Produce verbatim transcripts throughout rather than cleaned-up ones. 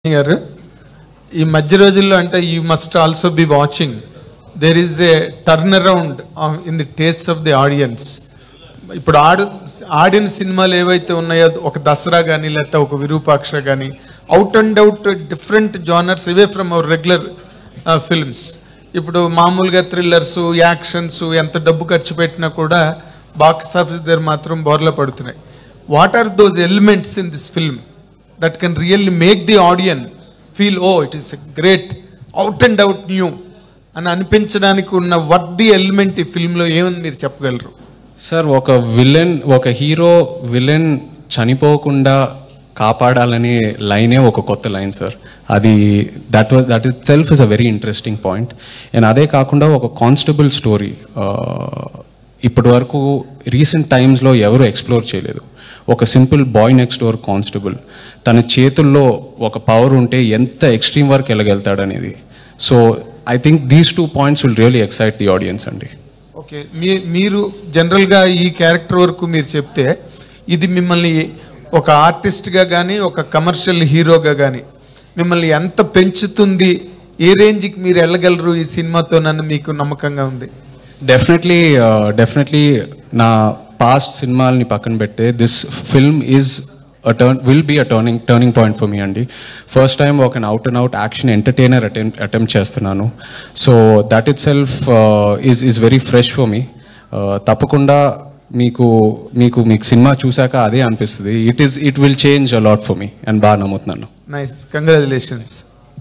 గారు ఈ మధ్య రోజుల్లో అంటే you must also be watching there is a turn around in the taste of the audience. ఇప్పుడు ఆడు ఆడియన్ సినిమాలు ఏవైతే ఉన్నాయో ఒక దసరా కానీ లేకపోతే ఒక విరూపాక్ష కానీ out and out different genres away from our regular films. ఇప్పుడు మామూలుగా థ్రిల్లర్స్, యాక్షన్స్ ఎంత డబ్బు ఖర్చు పెట్టినా కూడా బాక్స్ ఆఫీస్ దగ్గర మాత్రం బోర్ల పడుతున్నాయి. What are those elements in this film that can really make the audience feel, oh, it is a great out and out new అని అనిపించడానికి ఉన్న వర్ది ఎలిమెంట్ ఈ ఫిల్మ్లో ఏమని మీరు చెప్పగలరు? సార్, ఒక విలన్ ఒక హీరో విలన్ చనిపోకుండా కాపాడాలనే లైనే ఒక కొత్త లైన్ సార్. అది that was that itself is a very interesting point. And అదే కాకుండా ఒక కానిస్టేబుల్ స్టోరీ ఇప్పటి వరకు రీసెంట్ టైమ్స్లో ఎవరు ఎక్స్ప్లోర్ చేయలేదు. ఒక simple boy next door constable తన చేతుల్లో ఒక పవర్ ఉంటే ఎంత ఎక్స్ట్రీమ్ వర్క్ వెళ్ళగలుగుతాడు అనేది. So I think these two points will really excite the audience అండి. ఓకే, మీ మీరు జనరల్గా ఈ క్యారెక్టర్ వరకు మీరు చెప్తే ఇది మిమ్మల్ని ఒక ఆర్టిస్ట్గా కానీ ఒక కమర్షియల్ హీరోగా కానీ మిమ్మల్ని ఎంత పెంచుతుంది, ఏ రేంజ్కి మీరు వెళ్ళగలరు ఈ సినిమాతో నన్ను మీకు నమ్మకంగా ఉంది? డెఫినెట్లీ డెఫినెట్లీ నా పాస్ట్ సినిమాలని పక్కన పెడితే this film is a turn will be a turning turning point for me అండి. ఫస్ట్ టైం ఒక out and out action entertainer attempt attempt చేస్తున్నాను. So that itself is is very fresh for me. తప్పకుండా మీకు మీకు మీకు సినిమా చూసాక అదే అనిపిస్తుంది. It is it will change a lot for me and బాగా నమ్ముతున్నాను. Nice, congratulations.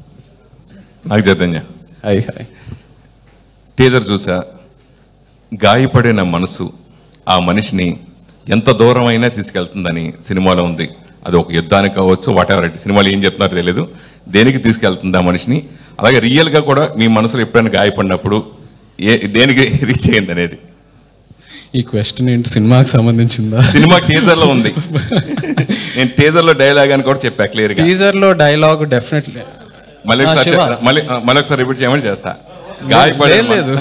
నాకు చైతన్య హై హై టీజర్ చూసా, గాయపడిన మనసు ఆ మనిషిని ఎంత దూరమైనా తీసుకెళ్తుందని సినిమాలో ఉంది. అది ఒక యుద్ధానికి కావచ్చు, వాట్ ఎవర్. సినిమాలో ఏం చెప్తున్నారో తెలియదు, దేనికి తీసుకెళ్తుంది ఆ మనిషిని. అలాగే రియల్గా కూడా మీ మనసులో ఎప్పుడైనా గాయపడినప్పుడు ఏ దేనికి రీచ్ అయ్యింది అనేది. ఈ క్వశ్చన్ ఏంటి, సినిమాకి సంబంధించిందా? సినిమా టీజర్ లో ఉంది. నేను టీజర్ లో డైలాగ్ అని కూడా చెప్పా క్లియర్ గా. టీజర్ లో డైలాగ్ డెఫినెట్లీ మళ్ళీ మళ్ళీ మళ్ళీ ఒకసారి రిపీట్ చేయమని చేస్తా. గాయపడలేదు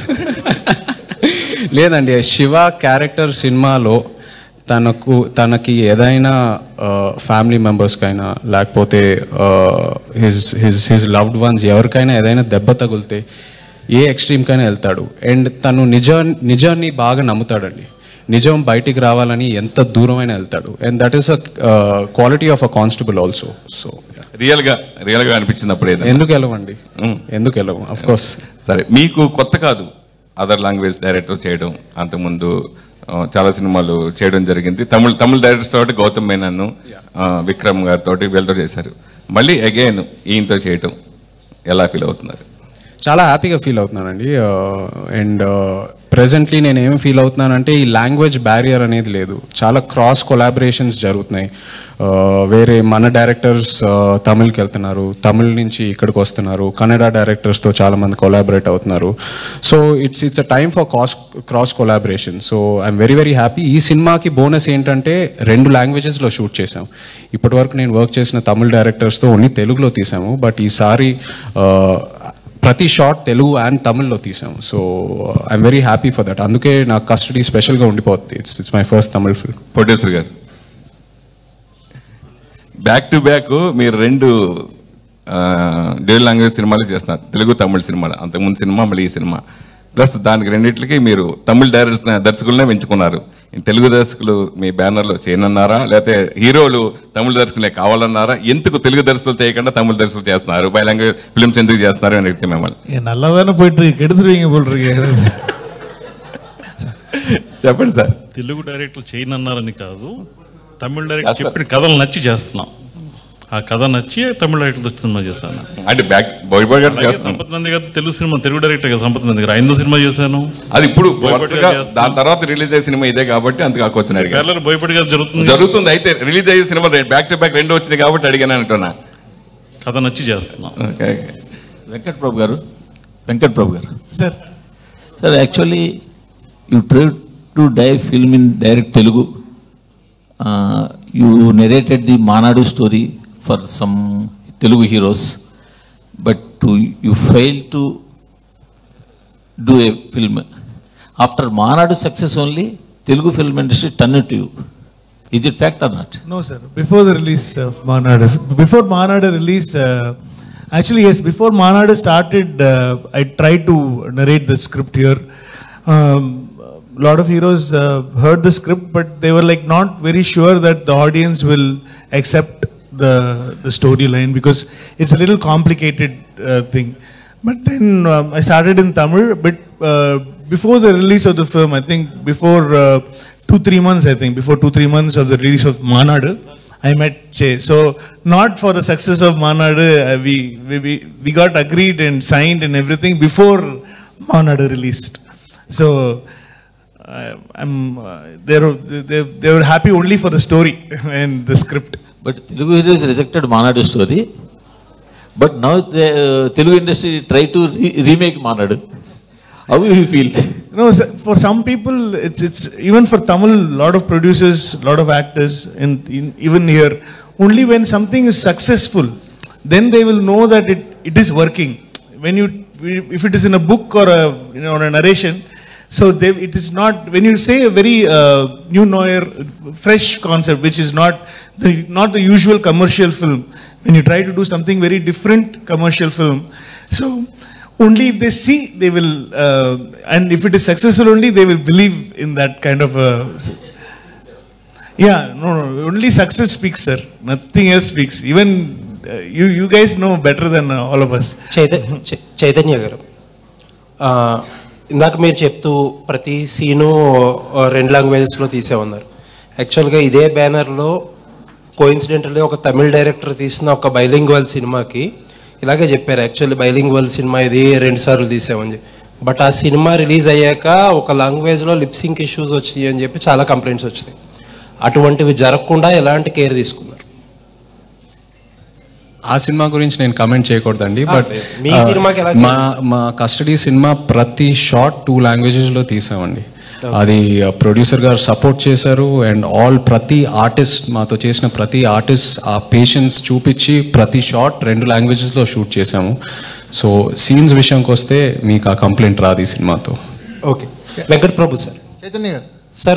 లేదండి, శివ క్యారెక్టర్ సినిమాలో తనకు తనకి ఏదైనా ఫ్యామిలీ మెంబర్స్కైనా లేకపోతే his his his loved ones ఎవరికైనా ఏదైనా దెబ్బ తగిలితే ఏ ఎక్స్ట్రీమ్కైనా వెళ్తాడు. అండ్ తను నిజా నిజాన్ని బాగా నమ్ముతాడండి. నిజం బయటికి రావాలని ఎంత దూరమైనా వెళ్తాడు. And that is a quality of a constable also. So real గా రియల్ గా అనిపించినప్పుడు ఎందుకు వెళ్ళవండి, ఎందుకు వెళ్ళవు? Of course. సరే, మీకు కొత్త కాదు అదర్ లాంగ్వేజ్ డైరెక్టర్ చేయడం. అంతకుముందు చాలా సినిమాలు చేయడం జరిగింది. తమిళ తమిళ డైరెక్టర్స్ తోటి గౌతమ్ మేనన్, విక్రమ్ గారితో వీళ్ళతో చేశారు. మళ్ళీ అగైన్ ఈయనతో చేయడం ఎలా ఫీల్ అవుతున్నారు? చాలా హ్యాపీగా ఫీల్ అవుతున్నానండి. అండ్ ప్రెజెంట్లీ నేను ఏం ఫీల్ అవుతున్నానంటే ఈ లాంగ్వేజ్ బ్యారియర్ అనేది లేదు. చాలా క్రాస్ కొలాబరేషన్స్ జరుగుతున్నాయి. వేరే మన డైరెక్టర్స్ తమిళ్కి వెళ్తున్నారు, తమిళ్ నుంచి ఇక్కడికి వస్తున్నారు, కన్నడ డైరెక్టర్స్తో చాలామంది కొలాబరేట్ అవుతున్నారు. So it's it's a time for cross cross collaboration. So I'm very very happy. ఈ సినిమాకి బోనస్ ఏంటంటే రెండు లాంగ్వేజెస్లో షూట్ చేసాం. ఇప్పటి వరకు నేను వర్క్ చేసిన తమిళ్ డైరెక్టర్స్తో ఓన్లీ తెలుగులో తీసాము. బట్ ఈసారి ప్రతి షాట్ తెలుగు అండ్ తమిళ్లో తీసాము. So I'm very happy for that. అందుకే నాకు కస్టడీ స్పెషల్గా ఉండిపోతుంది. It's it's my first Tamil film. Producer గారు, బ్యాక్ టు బ్యాక్ మీరు రెండు డ్యూయల్ లాంగ్వేజ్ సినిమాలు చేస్తున్నారు, తెలుగు తమిళ సినిమాలు. అంతకుముందు సినిమా మళ్ళీ ఈ సినిమా, ప్లస్ దానికి రెండింటికి మీరు తమిళ డైరెక్టర్ దర్శకులనే ఎంచుకున్నారు. తెలుగు దర్శకులు మీ బ్యానర్లో చేయనన్నారా, లేకపోతే హీరోలు తమిళ దర్శకులే కావాలన్నారా? ఎందుకు తెలుగు దర్శకులు చేయకుండా తమిళ దర్శకులు చేస్తున్నారు? బై లాంగ్వేజ్ ఫిల్మ్స్ ఎందుకు చేస్తున్నారు అని అడిగితే మిమ్మల్ని నల్లదాన పోయిட்டு కెడుతురువీங்க పోల్రు. చెప్పండి సార్. తెలుగు డైరెక్టర్ చేయనన్నారని కాదు, తమిళ డైరెక్టర్ చెప్పిన కథలు నచ్చి చేస్తున్నాం. ఆ కథ నచ్చి తమిళ డైరెక్టర్ సినిమా చేశాను. అంటే బ్యాక్ సంపత్ నంది గారు తెలుగు సినిమా తెలుగు డైరెక్టర్ కదా, సంపత్ నంది గారు ఐదో సినిమా చేశాను. అది ఇప్పుడు దాని తర్వాత రిలీజ్ అయ్యే సినిమా ఇదే కాబట్టి అందుకు ఆకొచ్చినారు. భయపడి గారు జరుగుతుంది జరుగుతుంది అయితే రిలీజ్ అయ్యే సినిమా బ్యాక్ టు బ్యాక్ రెండు వచ్చినాయి కాబట్టి అడిగాను అంటున్నా. కథ నచ్చి చేస్తున్నాం. వెంకట్ ప్రభు గారు వెంకట్ ప్రభు గారు sir sir actually you try to die film in direct Telugu. You narrated the Maanaadu story for some Telugu heroes, but to, you failed to do a film. After Manadu success only, Telugu film industry turned to you. Is it fact or not? No, sir. Before the release of Maanadu, before Maanadu release, uh, actually yes, before Maanadu started, uh, I tried to narrate the script here. Um, a lot of heroes uh, heard the script, but they were like not very sure that the audience will accept the the storyline because it's a little complicated uh, thing. But then um, I started in Tamil, but uh, before the release of the film, I think before uh, two, three months, I think, before two, three months of the release of Maanadu, I met Che. So, not for the success of Maanadu, uh, we, we, we, we got agreed and signed and everything before Maanadu released. So, uh, I'm, uh, they, were, they, they were happy only for the story and the script. But Telugu heroes rejected Maanadu story. But now the uh, Telugu industry try to re remake Maanadu. How do you feel? No, for some people, it's it's even for Tamil, lot of producers, lot of actors, and in, even here, only when something is successful, then they will know that it, it is working. When you, if it is in a book or a, you know, or a narration, so they, it is not, when you say a very uh, new noir, fresh concept, which is not the, not the usual commercial film, when you try to do something very different commercial film, so only if they see, they will, uh, and if it is successful only, they will believe in that kind of a, yeah, no, no, only success speaks, sir. Nothing else speaks. Even uh, you, you guys know better than uh, all of us. Chaitanya గారు, ఇందాక మీరు చెప్తూ ప్రతి scene రెండు లాంగ్వేజెస్లో తీసేమన్నారు. యాక్చువల్గా ఇదే బ్యానర్లో coincidentally ఒక తమిళ డైరెక్టర్ తీసిన ఒక బైలింగ్వల్ సినిమాకి ఇలాగే చెప్పారు, యాక్చువల్లీ బైలింగ్వల్ సినిమా ఇది రెండు సార్లు తీసామని చెప్పి. బట్ ఆ సినిమా రిలీజ్ అయ్యాక ఒక లాంగ్వేజ్లో లిప్సింక్ ఇష్యూస్ వచ్చినాయి అని చెప్పి చాలా కంప్లైంట్స్ వచ్చినాయి. అటువంటివి జరగకుండా ఎలాంటి కేర్ తీసుకున్నారు? ఆ సినిమా గురించి నేను కమెంట్ చేయకూడదండి, బట్ మీ సినిమాకి ఎలా మా మా కస్టడీ సినిమా ప్రతి షార్ట్ టూ లాంగ్వేజెస్లో తీసామండి. అది ప్రొడ్యూసర్ గారు సపోర్ట్ చేశారు అండ్ ఆల్ ప్రతి ఆర్టిస్ట్ మాతో చేసిన ప్రతి ఆర్టిస్ట్ ఆ పేషెన్స్ చూపించి ప్రతి షార్ట్ రెండు లాంగ్వేజెస్లో షూట్ చేశాము. సో సీన్స్ విషయంకి వస్తే మీకు ఆ కంప్లైంట్ రాదు ఈ సినిమాతో. Okay, Venkat Prabhu sir. చైతన్య గారు sir,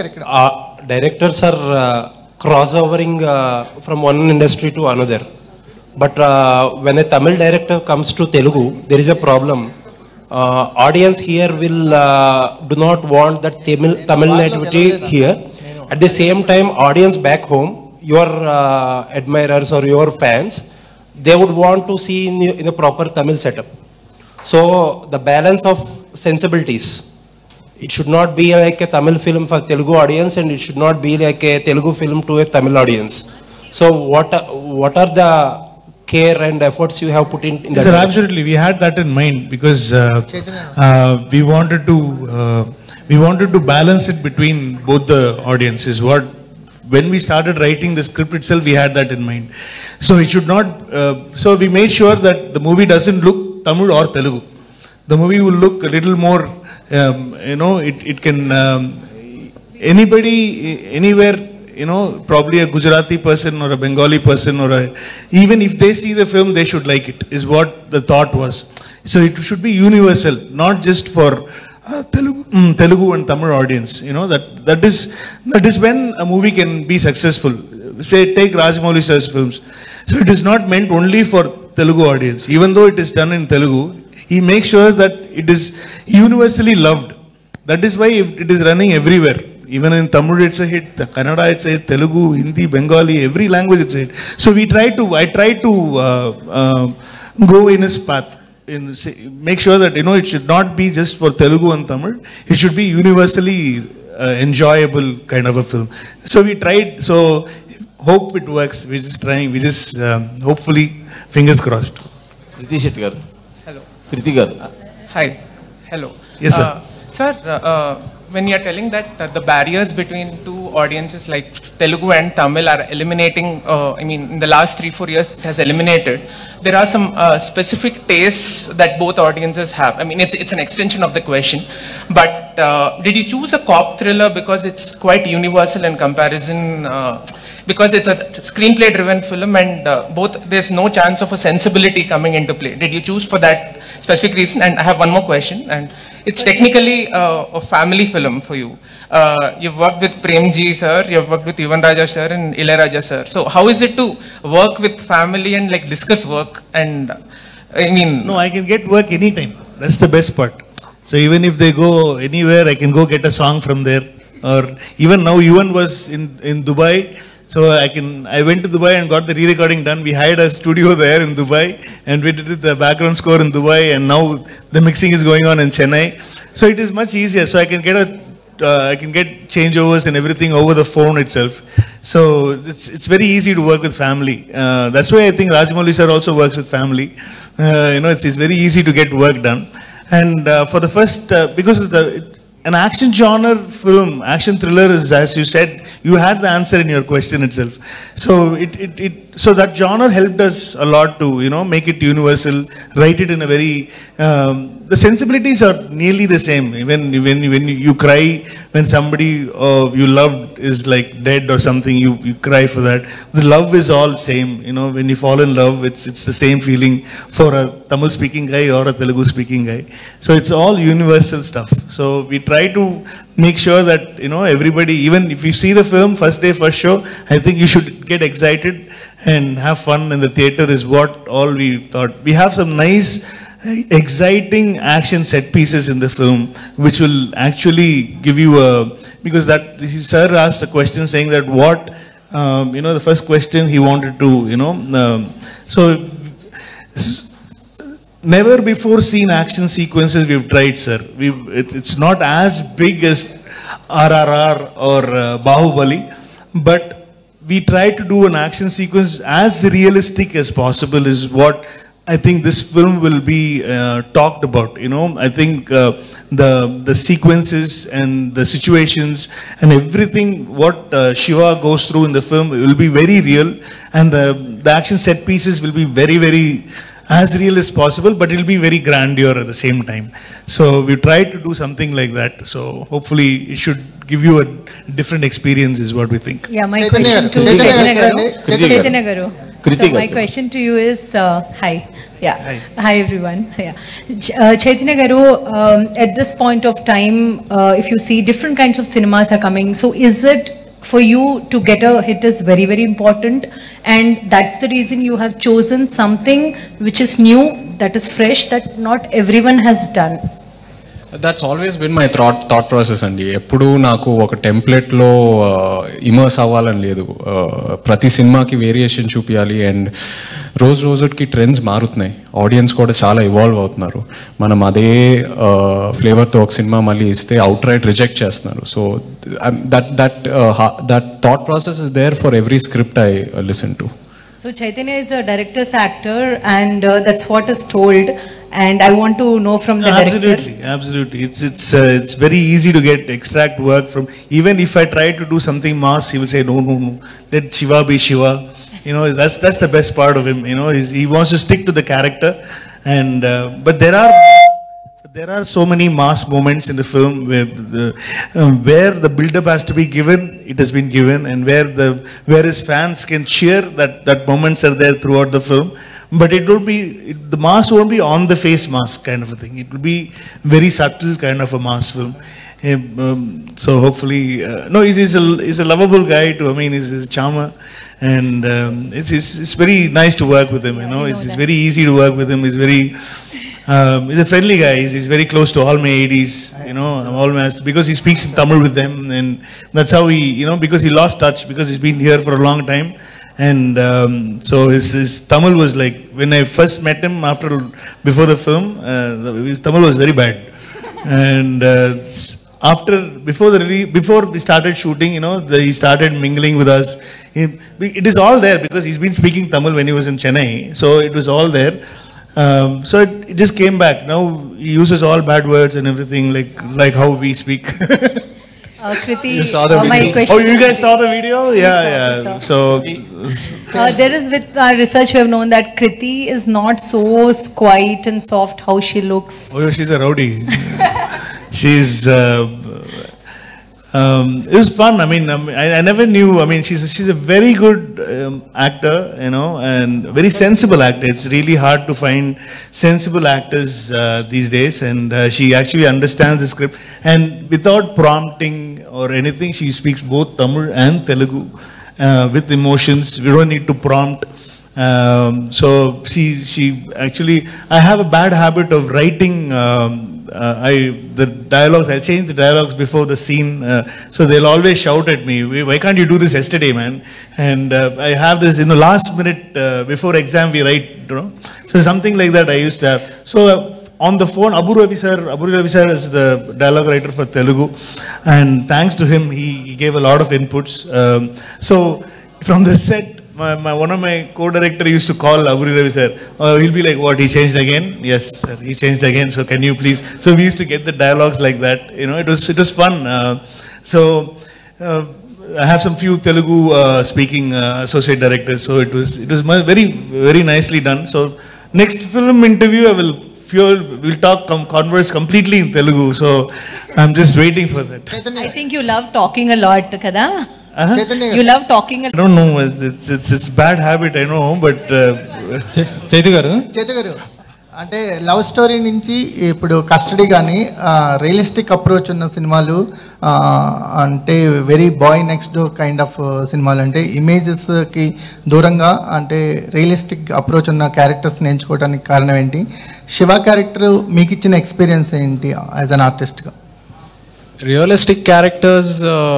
directors are cross overing from one industry to another, but when a Tamil director comes to Telugu there is a problem. Uh, audience here will uh, do not want that Tamil, Tamil nativity here. At the same time, audience back home, your uh, admirers or your fans, they would want to see in, in a proper Tamil setup. So the balance of sensibilities, it should not be like a Tamil film for Telugu audience and it should not be like a Telugu film to a Tamil audience. So what, what are the care and efforts you have put in, in that? Sir, absolutely. We had that in mind because uh, uh, we wanted to uh, we wanted to balance it between both the audiences. What when we started writing the script itself, we had that in mind. So it should not. Uh, so we made sure that the movie doesn't look Tamil or Telugu. The movie will look a little more. Um, you know, it it can um, anybody anywhere. You know, probably a Gujarati person or a Bengali person or a, even if they see the film, they should like it, is what the thought was. So it should be universal, not just for uh, Telugu, mm, Telugu and Tamil audience. You know, that, that is, that is when a movie can be successful. Say, take Rajamouli sir's films. So it is not meant only for Telugu audience. Even though it is done in Telugu, he makes sure that it is universally loved. That is why it is running everywhere. Even in Tamil it's a hit, Kannada it's a hit, Telugu, Hindi, Bengali, every language it's a hit. So we try to, I try to uh, uh, go in his path, in, say, make sure that, you know, it should not be just for Telugu and Tamil, it should be universally uh, enjoyable kind of a film. So we tried, so hope it works, we're just trying, we just, um, hopefully, fingers crossed. Priti Shetty garu. Hello. Priti garu. Uh, hi. Hello. Yes, sir. Uh, sir, uh, uh, when you're telling that uh, the barriers between two audiences like Telugu and Tamil are eliminating, uh, I mean, in the last three, four years, it has eliminated. There are some uh, specific tastes that both audiences have. I mean, it's, it's an extension of the question. But uh, did you choose a cop thriller because it's quite universal in comparison? Uh, because it's a screenplay driven film and uh, both there's no chance of a sensibility coming into play. Did you choose for that specific reason? And I have one more question, and it's technically uh, a family film for you. Uh, you've worked with Premji sir, you've worked with Yuvan Raja sir and Ilayaraja sir. So how is it to work with family and like discuss work? And uh, I mean, no, I can get work anytime. That's the best part. So even if they go anywhere, I can go get a song from there. Or even now, Yuvan was in in Dubai. So I can, I went to Dubai and got the re-recording done. We hired a studio there in Dubai and we did the background score in Dubai, and now the mixing is going on in Chennai. So it is much easier. So I can get a, uh, I can get changeovers and everything over the phone itself. So it's, it's very easy to work with family. Uh, that's why I think Rajamouli sir also works with family. Uh, you know, it's, it's very easy to get work done. And uh, for the first, uh, because of the, it, an action genre film, action thriller is, as you said, you had the answer in your question itself. So it, it, it, so that genre helped us a lot to, you know, make it universal, write it in a very, um, the sensibilities are nearly the same. When, when, when you cry, when somebody uh, you loved is like dead or something, you, you cry for that. The love is all same, you know, when you fall in love, it's, it's the same feeling for a Tamil speaking guy or a Telugu speaking guy. So it's all universal stuff. So we try to make sure that, you know, everybody, even if you see the film first day, first show, I think you should get excited and have fun in the theater is what all we thought. We have some nice, exciting action set pieces in the film, which will actually give you a, because that, sir asked a question saying that what, um, you know, the first question he wanted to, you know, um, so, never before seen action sequences we've tried, sir. We've, it, it's not as big as R R R or uh, Bahubali, but we try to do an action sequence as realistic as possible is what I think this film will be uh, talked about. You know, I think uh, the the sequences and the situations and everything what uh, Shiva goes through in the film will be very real, and the, the action set pieces will be very, very as real as possible, but it will be very grandeur at the same time. So we tried to do something like that. So hopefully it should give you a different experience is what we think. Yeah, my question to Chaitanya Garu. Chaitanya Garu. So my question to you is, uh, hi. Yeah, hi, hi everyone. Yeah, Ch uh, Chaitanya Garu, um, at this point of time, uh, if you see different kinds of cinemas are coming, so is it for you to get a hit is very, very important, and that's the reason you have chosen something which is new, that is fresh, that not everyone has done? That's always been my thought thought process అండి. ఎప్పుడు నాకు ఒక టెంప్లెట్లో immerse అవ్వాలని లేదు. ప్రతి సినిమాకి variation చూపించాలి, and రోజు రోజుకి ట్రెండ్స్ మారుతున్నాయి, ఆడియన్స్ కూడా చాలా ఇవాల్వ్ అవుతున్నారు. మనం అదే ఫ్లేవర్తో ఒక సినిమా మళ్ళీ ఇస్తే అవుట్ రైట్ రిజెక్ట్ చేస్తున్నారు. So that that that thought process is there for every script I listen to. So Chaitanya is a director's actor, and uh, that's what is told. And I want to know from the absolutely, director. Absolutely, absolutely. It's it's uh, it's very easy to get extract work from. Even if I try to do something mass, he will say no, no, no. Let Shiva be Shiva. You know, that's that's the best part of him. You know, he's, he wants to stick to the character. And uh, but there are there are so many mass moments in the film where the um, where the build-up has to be given. It has been given, and where the where his fans can cheer. That that moments are there throughout the film. But it will be, it, the mask won't be on the face mask kind of a thing. It will be very subtle kind of a mask film. Um, so hopefully, uh, no, he's, he's, a, he's a lovable guy too. I mean, he's, he's a charmer. And um, it's, it's, it's very nice to work with him, you know. It's, it's very easy to work with him. He's very, um, he's a friendly guy. He's, he's very close to all my A Ds, you know, all my, because he speaks in Tamil with them. And that's how he, you know, because he lost touch, because he's been here for a long time. And um, so his, his Tamil was like, when I first met him after, before the film, uh, his Tamil was very bad. And uh, after, before the, before we started shooting, you know, the, he started mingling with us. He, it is all there because he's been speaking Tamil when he was in Chennai. So it was all there. Um, so it, it just came back. Now he uses all bad words and everything, like, like how we speak. Uh, Kriti, you saw the uh, my video. question. Oh, you guys saw the video? Yeah, saw, yeah. So, uh, there is, with our research, we have known that Kriti is not so quiet and soft how she looks. oh, she's a rowdy. She's, uh, Um, it was fun. I mean, um, I, I never knew. I mean, she's she's a very good um, actor, you know, and very sensible actor. It's really hard to find sensible actors uh, these days, and uh, she actually understands the script. And without prompting or anything, she speaks both Tamil and Telugu uh, with emotions. We don't need to prompt. Um, so she she actually. I have a bad habit of writing. Um, Uh, I the dialogues, I change the dialogues before the scene, uh, so they'll always shout at me, why can't you do this yesterday, man? And uh, I have this, you know, last minute uh, before exam we write, you know, so something like that I used to have. So uh, on the phone, Abu Ravi sir, Abu Ravi sir is the dialogue writer for Telugu, and thanks to him, he, he gave a lot of inputs. Um, so from the set, My, my, one of my co-director used to call Abu Ravi sir. Uh, he'll be like, what, he changed again? Yes, sir, he changed again. So can you please? So we used to get the dialogues like that. You know, it was it was fun. Uh, so uh, I have some few Telugu uh, speaking uh, associate directors. So it was it was very very nicely done. So next film interview, I will fuel, we'll talk com converse completely in Telugu. So I'm just waiting for that. I think you love talking a lot, kada? Uh-huh. You love talking. I don't know. It's it's it's bad habit. I know, but. Chaitu గారు చైతు గారు అంటే love story నుంచి ఇప్పుడు custody కానీ realistic approach ఉన్న సినిమాలు అంటే very boy next door kind of సినిమాలు అంటే ఇమేజెస్కి దూరంగా అంటే రియలిస్టిక్ అప్రోచ్ ఉన్న క్యారెక్టర్స్ని ఎంచుకోవడానికి కారణం ఏంటి? శివ క్యారెక్టర్ మీకు ఇచ్చిన ఎక్స్పీరియన్స్ ఏంటి యాజ్ అన్ ఆర్టిస్ట్గా? రియలిస్టిక్ క్యారెక్టర్స్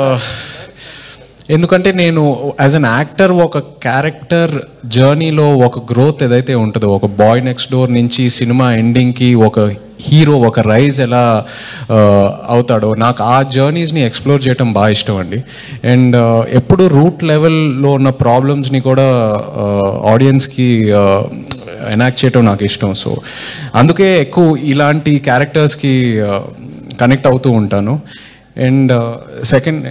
ఎందుకంటే నేను యాజ్ అన్ యాక్టర్ ఒక క్యారెక్టర్ జర్నీలో ఒక గ్రోత్ ఏదైతే ఉంటుందో, ఒక బాయ్ నెక్స్ట్ డోర్ నుంచి సినిమా ఎండింగ్కి ఒక హీరో ఒక రైజ్ ఎలా అవుతాడో, నాకు ఆ జర్నీస్ని ఎక్స్ప్లోర్ చేయడం బాగా ఇష్టం అండి. అండ్ ఎప్పుడు రూట్ లెవెల్లో ఉన్న ప్రాబ్లమ్స్ని కూడా ఆడియన్స్కి ఎనాక్ట్ చేయడం నాకు ఇష్టం. సో అందుకే ఎక్కువ ఇలాంటి క్యారెక్టర్స్కి కనెక్ట్ అవుతూ ఉంటాను. అండ్ సెకండ్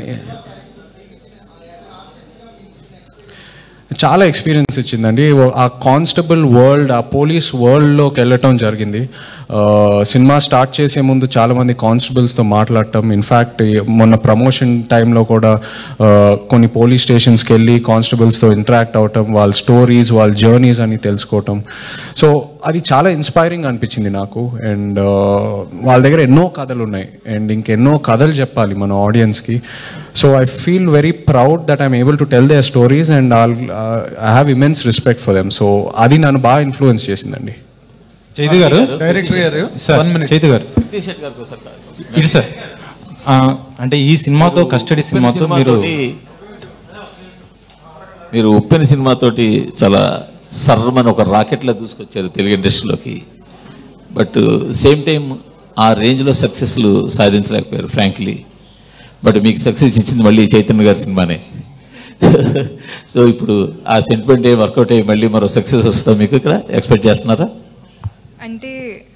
చాలా ఎక్స్పీరియన్స్ ఇచ్చిందండి. ఆ కానిస్టేబుల్ వరల్డ్, ఆ పోలీస్ వరల్డ్లోకి వెళ్ళటం జరిగింది. సినిమా స్టార్ట్ చేసే ముందు చాలామంది కానిస్టేబుల్స్తో మాట్లాడటం, ఇన్ఫ్యాక్ట్ మొన్న ప్రమోషన్ టైంలో కూడా కొన్ని పోలీస్ స్టేషన్స్కి వెళ్ళి కానిస్టేబుల్స్తో ఇంటరాక్ట్ అవటం, వాళ్ళ స్టోరీస్, వాళ్ళ జర్నీస్ అని తెలుసుకోవటం. సో అది చాలా ఇన్స్పైరింగ్ అనిపించింది నాకు. అండ్ వాళ్ళ దగ్గర ఎన్నో కథలు ఉన్నాయి అండ్ ఇంకెన్నో కథలు చెప్పాలి మన ఆడియన్స్కి. So I feel very proud that I'm able to tell their stories and all I have immense respect for them. సో అది నన్ను బాగా ఇన్ఫ్లుయెన్స్ చేసిందండి. చైతు గారు, డైరెక్టర్ గారు, చైతు గారు ఇటు సార్, అంటే ఈ సినిమాతో కస్టడీ సినిమాతో మీరు మీరు ఉప్పెన సినిమాతోటి చాలా సర్రమని ఒక రాకెట్లా దూసుకొచ్చారు తెలుగు ఇండస్ట్రీలోకి. బట్ సేమ్ టైం ఆ రేంజ్లో సక్సెస్లు సాధించలేకపోయారు ఫ్రాంక్లీ. బట్ మీకు సక్సెస్ ఇచ్చింది మళ్ళీ చైతన్య గారి సినిమానే. సో ఇప్పుడు ఆ సెంటిమెంట్ ఏ వర్కౌట్ అయ్యి మళ్ళీ మరో సక్సెస్ వస్తుందా మీకు ఇక్కడ ఎక్స్పెక్ట్ చేస్తున్నారా? అంటే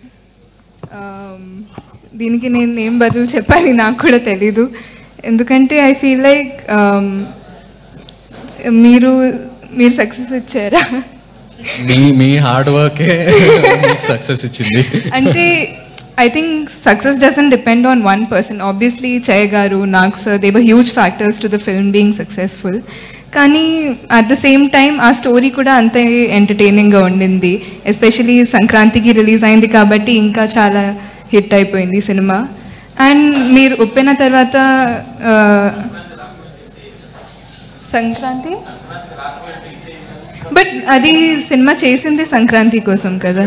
దీనికి నేను ఏం బదులు చెప్పాలి నాకు కూడా తెలీదు. ఎందుకంటే ఐ ఫీల్ లైక్ మీరు మీరు సక్సెస్ ఇచ్చారా? మీ మీ హార్డ్ వర్కే సక్సెస్ ఇచ్చింది. అంటే I think success doesn't depend on one person. Obviously, Chai Garu, Nag sir, they were huge factors to the film being successful. Kani at the same time, our story kuda ante entertaining ga undindi. Especially Sankranti ki release ayindi kabatti inka chala hit ayipoyindi cinema. And meer uppena tarvata Sankranti, but adi cinema chesindi Sankranti kosam kada.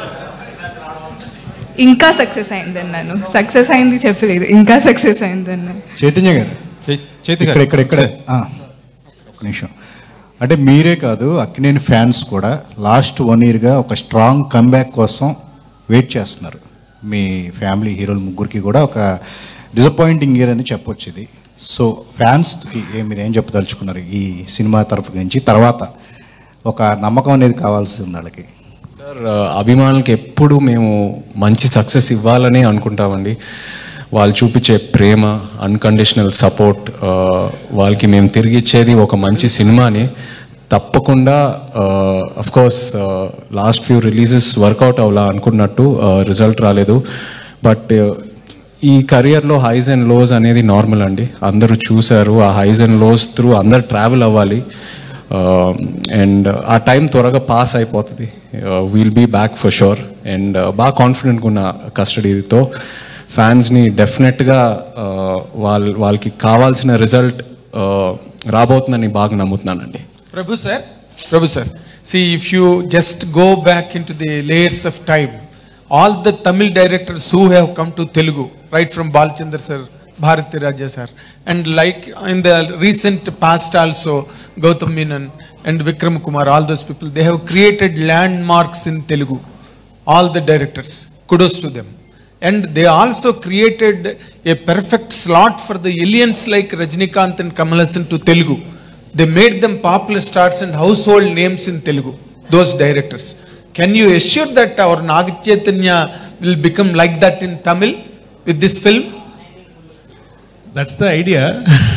ఇంకా success అయిందన్నాను, success అయింది చెప్పలేదు, ఇంకా success అయిందన్నాను. Chaitanya garu, ఇక్కడ ఇక్కడ ఇక్కడ ఒక నిమిషం. అంటే మీరే కాదు, అక్కినేని ఫ్యాన్స్ కూడా లాస్ట్ వన్ ఇయర్గా ఒక స్ట్రాంగ్ కమ్బ్యాక్ కోసం వెయిట్ చేస్తున్నారు. మీ ఫ్యామిలీ హీరోల ముగ్గురికి కూడా ఒక డిసప్పాయింటింగ్ ఇయర్ అని చెప్పొచ్చు ఇది. సో ఫ్యాన్స్కి మీరు ఏం చెప్పదలుచుకున్నారు ఈ సినిమా తరఫు నుంచి? తర్వాత ఒక నమ్మకం అనేది కావాల్సి ఉంది వాళ్ళకి. సార్, అభిమానులకి ఎప్పుడు మేము మంచి సక్సెస్ ఇవ్వాలనే అనుకుంటామండి. వాళ్ళు చూపించే ప్రేమ, అన్కండిషనల్ సపోర్ట్, వాళ్ళకి మేము తిరిగి ఇచ్చేది ఒక మంచి సినిమాని. తప్పకుండా of course last few releases work out అవ్వాలా అనుకున్నట్టు రిజల్ట్ రాలేదు. బట్ ఈ కెరియర్లో హైస్ అండ్ లోస్ అనేది నార్మల్ అండి. అందరూ చూశారు ఆ హైస్ అండ్ లోస్ త్రూ అందరు ట్రావెల్ అవ్వాలి. అండ్ ఆ టైం త్వరగా పాస్ అయిపోతుంది. We'll be back for sure. And బాగా కాన్ఫిడెంట్గా ఉన్న కస్టడీతో ఫ్యాన్స్ని డెఫినెట్గా వాళ్ళ వాళ్ళకి కావాల్సిన రిజల్ట్ రాబోతుందని బాగా నమ్ముతున్నానండి. Prabhu sir, Prabhu sir, see if you just go back into the layers of time, all the Tamil directors who have come to Telugu, right from Balchandar sir, Bharati Raja sir, and like in the recent past also, Gautam Menon and Vikram Kumar, all those people, they have created landmarks in Telugu, all the directors, kudos to them. And they also created a perfect slot for the aliens like Rajinikanth and Kamal Haasan to Telugu. They made them popular stars and household names in Telugu, those directors. Can you assure that our Naga Chaitanya will become like that in Tamil with this film? That's the idea.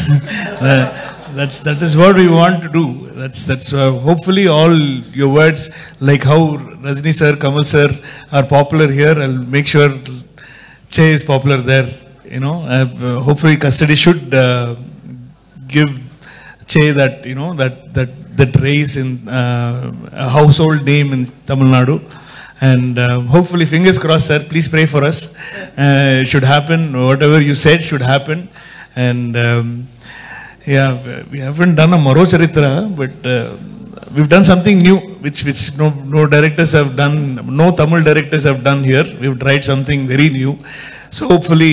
uh, that's that is what we want to do. That's that's uh, hopefully all your words, like how Rajni sir, Kamal sir are popular here. I'll make sure Che is popular there. You know, uh, hopefully custody should uh, give Che that, you know, that that that raise in uh, a household name in Tamil Nadu. And uh, hopefully, fingers crossed, sir, please pray for us. Uh, it should happen. Whatever you said should happen. And um, yeah, we haven't done a Maro Charitra, but uh, we've done something new, which which no no directors have done, no Tamil directors have done here. We've tried something very new. So hopefully,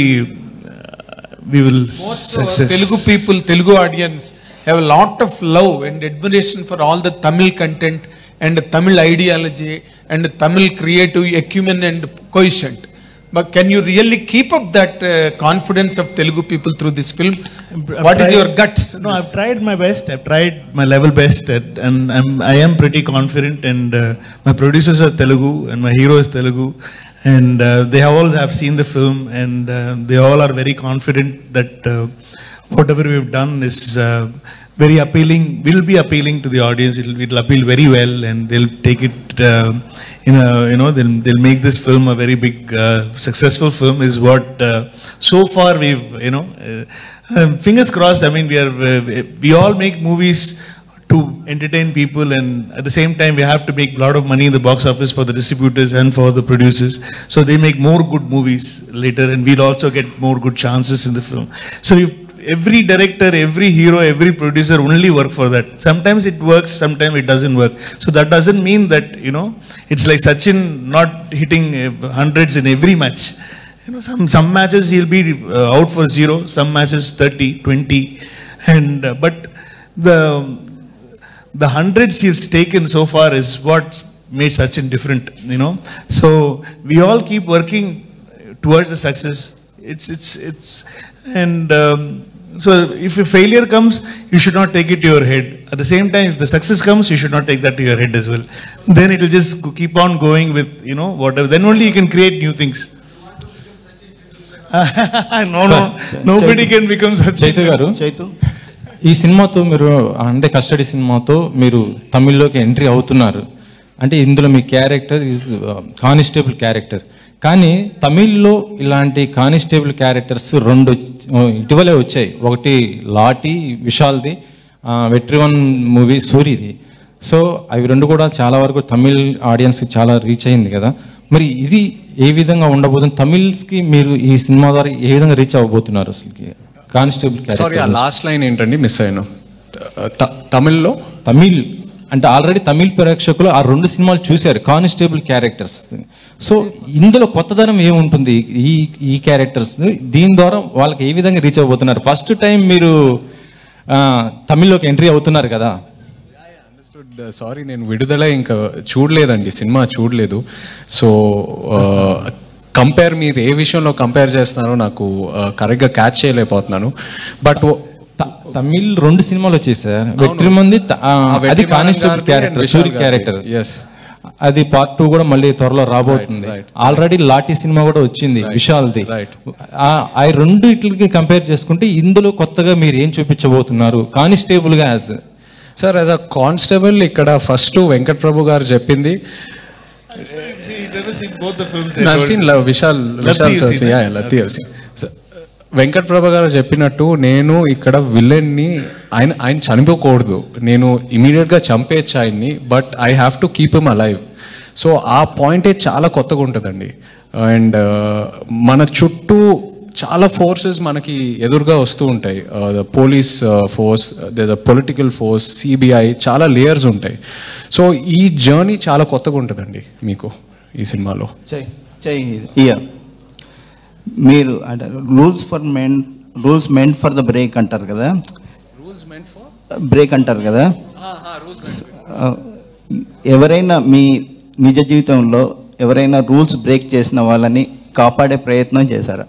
uh, we will Most success. Telugu people, Telugu audience have a lot of love and admiration for all the Tamil content and Tamil ideology and Tamil creative acumen and quotient. But can you really keep up that uh, confidence of Telugu people through this film? I've What is tried- your guts? in No, this? I've tried my best. I've tried my level best, at, and I'm, I am pretty confident. And uh, my producers are Telugu, and my hero is Telugu, and uh, they have all have seen the film, and uh, they all are very confident that uh, whatever we've done is uh, very appealing. Will be appealing to the audience. It'll, it'll appeal very well, and they'll take it. Uh, in a, you know, they'll they'll make this film a very big, uh, successful film. Is what uh, so far we've, you know. Uh, um, fingers crossed. I mean, we are uh, we all make movies to entertain people, and at the same time we have to make a lot of money in the box office for the distributors and for the producers. So they make more good movies later, and we'll also get more good chances in the film. So if every director, every hero, every producer only work for that. Sometimes it works, sometimes it doesn't work. So that doesn't mean that, you know, it's like Sachin not hitting uh, hundreds in every match. You know, some, some matches he'll be uh, out for zero, some matches thirty, twenty. And, uh, but the, the hundreds he's taken so far is what's made Sachin different, you know. So we all keep working towards the success. It's, it's, it's, and um, so if a failure comes, you should not take it to your head. At the same time, if the success comes, you should not take that to your head as well. Then it will just go- keep on going with, you know, whatever. Then only you can create new things. no, no, nobody can become such. Chaitu గారు ఈ సినిమాతో మీరు అంటే custody సినిమాతో మీరు తమిళ్లోకి entry అవుతున్నారు. అంటే ఇందులో మీ క్యారెక్టర్ ఈజ్ కానిస్టేబుల్ క్యారెక్టర్. కానీ తమిళ్లో ఇలాంటి కానిస్టేబుల్ క్యారెక్టర్స్ రెండు ఇటీవలే వచ్చాయి. ఒకటి లాటి విశాల్ది, వెట్రివన్ మూవీ సూరిది. సో అవి రెండు కూడా చాలా వరకు తమిళ్ ఆడియన్స్కి చాలా రీచ్ అయింది కదా. మరి ఇది ఏ విధంగా ఉండబోతుంది? తమిళ్కి మీరు ఈ సినిమా ద్వారా ఏ విధంగా రీచ్ అవ్వబోతున్నారు అసలుకి? కానిస్టేబుల్ సారీ, ఆ క్యారెక్టర్ లాస్ట్ లైన్ ఏంటండి మిస్ అయ్యాను. త- తమిళ్లో తమిళ్ అంటే ఆల్రెడీ తమిళ్ ప్రేక్షకులు ఆ రెండు సినిమాలు చూశారు, కానిస్టేబుల్ క్యారెక్టర్స్. సో ఇందులో కొత్తదనం ఏముంటుంది ఈ ఈ క్యారెక్టర్స్? దీని ద్వారా వాళ్ళకి ఏ విధంగా రీచ్ అవ్వబోతున్నారు? ఫస్ట్ టైం మీరు ఆ, తమిళ్లోకి ఎంట్రీ అవుతున్నారు కదా. సారీ, నేను విడుదల ఇంకా చూడలేదండి, సినిమా చూడలేదు. సో కంపేర్ మీరు ఏ విషయంలో కంపేర్ చేస్తున్నారో నాకు కరెక్ట్గా క్యాచ్ చేయలేకపోతున్నాను. బట్ తమిళ్ రెండు సినిమాలు వచ్చేసారు. వెట్రిమంది అది కానిస్టేబుల్ క్యారెక్టర్, సూరి క్యారెక్టర్. అది పార్ట్ టూ కూడా మళ్ళీ త్వరలో రాబోతుంది. ఆల్రెడీ లాటి సినిమా కూడా వచ్చింది విశాల్ది. ఆ రెండు ఇట్లకి కంపేర్ చేసుకుంటే ఇందులో కొత్తగా మీరు ఏం చూపించబోతున్నారు కానిస్టేబుల్ గా? As sir, as a constable ఇక్కడ ఫస్ట్ వెంకట్ ప్రభు గారు చెప్పింది. I've seen both the films. No, I've seen Vishal, Vishal sir, yeah, Lati I've seen. So, Venkat ప్రభ గారు చెప్పినట్టు నేను ఇక్కడ విలన్ని ఆయన ఆయన చనిపోకూడదు, నేను ఇమీడియట్గా చంపేయచ్చు ఆయన్ని, but I have to keep him alive. So ఆ పాయింటే చాలా కొత్తగా ఉంటుందండి. అండ్ మన చుట్టూ చాలా ఫోర్సెస్ మనకి ఎదురుగా వస్తూ ఉంటాయి. Police force, the political force, CBI, చాలా లేయర్స్ ఉంటాయి. సో ఈ జర్నీ చాలా కొత్తగా ఉంటుందండి మీకు ఈ సినిమాలో. ఇయర్ మీరు అంటే rules for men rules meant for the break అంటారు కదా, రూల్స్ మెంట్ ఫర్ బ్రేక్ అంటారు కదా. ఎవరైనా మీ నిజ జీవితంలో ఎవరైనా రూల్స్ బ్రేక్ చేసిన వాళ్ళని కాపాడే ప్రయత్నం చేశారా?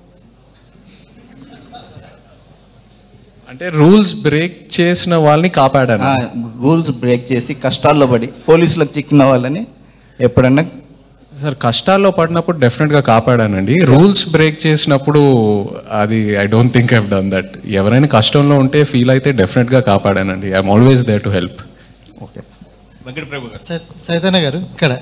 అంటే రూల్స్ బ్రేక్ చేసిన వాళ్ళని కాపాడాను. రూల్స్ బ్రేక్ చేసి కష్టాల్లో పడి పోలీసులకు చిక్కిన వాళ్ళని ఎప్పుడన్నా? సార్ కష్టాల్లో పడినప్పుడు డెఫినెట్గా కాపాడానండి. రూల్స్ బ్రేక్ చేసినప్పుడు అది I don't think I've done that. ఎవరైనా కష్టంలో ఉంటే ఫీల్ అయితే డెఫినెట్గా కాపాడానండి. I'm always there to help. Okay. Venkata Prabhu garu. Chaitanya garu ఇక్కడ.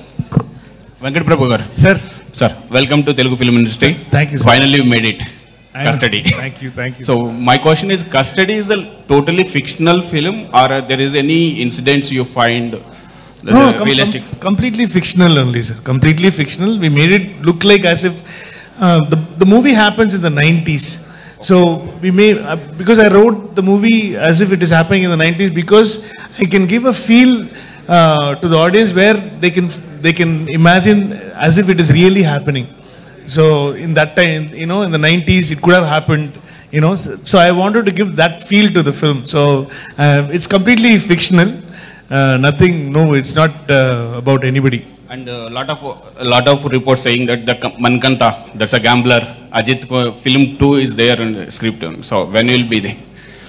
వెంకట ప్రభు గారు. Sir sir welcome to Telugu film industry. Thank you. Finally you made it. Custody. Thank you, thank you. So my question is, Custody is a totally fictional film, or uh, there is any incidents you find that no, are com realistic? Com completely fictional only, sir. Completely fictional. We made it look like as if uh, the the movie happens in the nineties. So we made uh, because I wrote the movie as if it is happening in the nineties, because I can give a feel uh, to the audience where they can they can imagine as if it is really happening. So in that time, you know, in the nineties, it could have happened, you know. So, so I wanted to give that feel to the film. So uh, it's completely fictional. Uh, nothing, no, it's not uh, about anybody. And a uh, lot of a lot of reports saying that the Mankanta, that's a gambler. Ajit uh, film two is there in the script. So when will be there?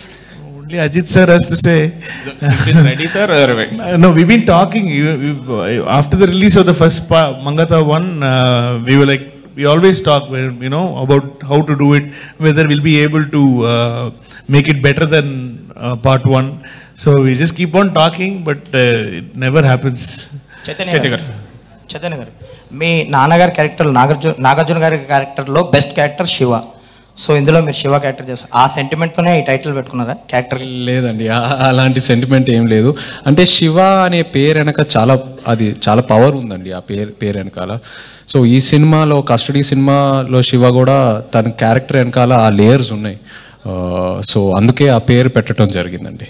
Only Ajit sir has to say. The script is ready, sir. Or wait? Uh, no, we've been talking. We, we, after the release of the first part, Mangata one, uh, we were like. We always talk, you know, about how to do it, whether we'll be able to uh, make it better than uh, part one. So we just keep on talking, but uh, it never happens. Chaitanya garu, Chaitanya garu, మీ నాన్నగారి character Nagarjuna Nagarjuna గారి క్యారెక్టర్లో best character Shiva. So ఇందులో మీరు Shiva character చేస్తారు. ఆ సెంటిమెంట్తోనే ఈ title పెట్టుకున్నారా క్యారెక్టర్? లేదండి, అలాంటి సెంటిమెంట్ ఏం లేదు. అంటే శివ అనే పేరు వెనక చాలా అది చాలా పవర్ ఉందండి ఆ పేరు పేరు వెనకాల. సో ఈ సినిమాలో కస్టడీ సినిమాలో శివ కూడా తన క్యారెక్టర్ వెనకాల ఆ లేయర్స్ ఉన్నాయి. సో అందుకే ఆ పేరు పెట్టడం జరిగిందండి.